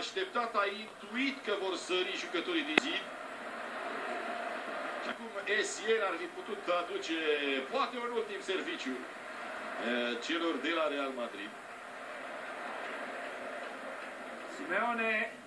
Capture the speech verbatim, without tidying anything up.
așteptat, a intuit că vor sări jucătorii din zid. Și acum Essien ar fi putut aduce poate un ultim serviciu celor de la Real Madrid. Simeone